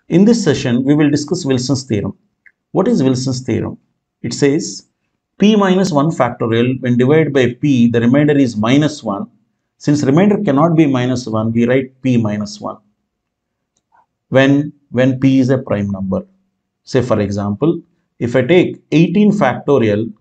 In this session, we will discuss Wilson's theorem. What is Wilson's theorem? It says p minus 1 factorial when divided by p, the remainder is minus 1. Since remainder cannot be minus 1, we write p minus 1 when p is a prime number. Say for example, if I take 18 factorial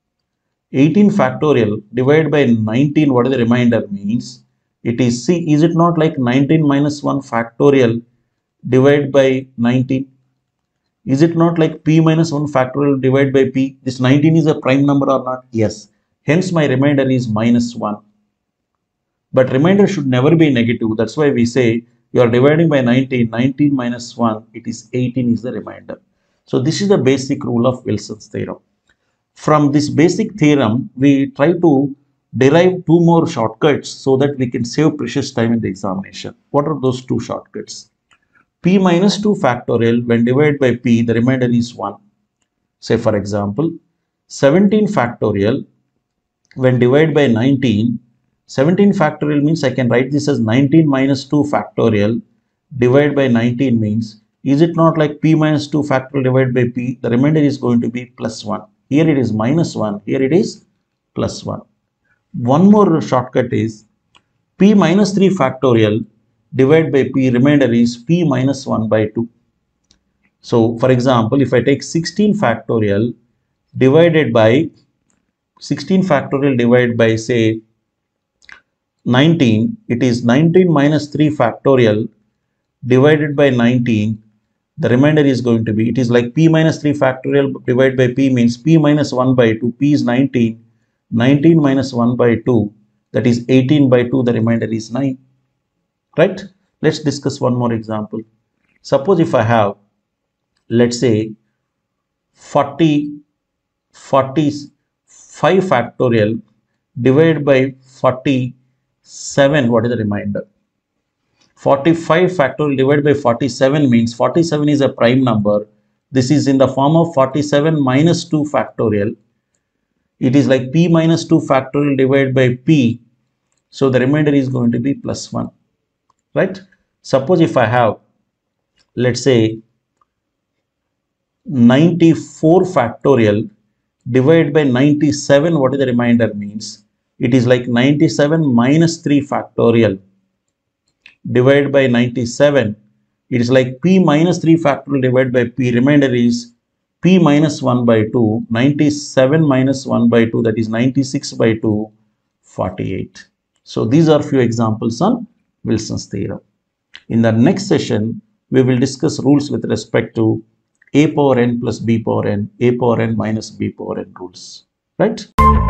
divided by 19, what is the remainder means? It is, see, is it not like 19 minus 1 factorial divided by 19? Is it not like p minus 1 factorial divided by p? This 19 is a prime number or not? Yes. Hence my remainder is minus 1. But remainder should never be negative. That's why we say you are dividing by 19. 19 minus 1, it is 18 is the remainder. So this is the basic rule of Wilson's theorem. From this basic theorem, we try to derive two more shortcuts so that we can save precious time in the examination. What are those two shortcuts? P minus 2 factorial when divided by p, the remainder is 1. Say for example, 17 factorial when divided by 19, 17 factorial means I can write this as 19 minus 2 factorial divided by 19 means, is it not like p minus 2 factorial divided by p, the remainder is going to be plus 1. Here it is minus 1, here it is plus 1. One more shortcut is p minus 3 factorial divided by p, remainder is p minus 1 by 2. So for example, if I take 16 factorial divided by say 19, it is 19 minus 3 factorial divided by 19, the remainder is going to be, it is like p minus 3 factorial divided by p means p minus 1 by 2, p is 19, 19 minus 1 by 2, that is 18 by 2, the remainder is 9. Right? Let's discuss one more example. Suppose if I have, let's say 45 factorial divided by 47, what is the remainder? 45 factorial divided by 47 means 47 is a prime number. This is in the form of 47 minus 2 factorial. It is like p minus 2 factorial divided by p. So the remainder is going to be plus 1. Right? Suppose if I have, let's say 94 factorial divided by 97, what is the remainder means? It is like 97 minus 3 factorial divided by 97. It is like p minus 3 factorial divided by p, remainder is p minus 1 by 2, 97 minus 1 by 2, that is 96 by 2, 48. So these are few examples on Wilson's theorem. In the next session, we will discuss rules with respect to a power n plus b power n, a power n minus b power n rules. Right?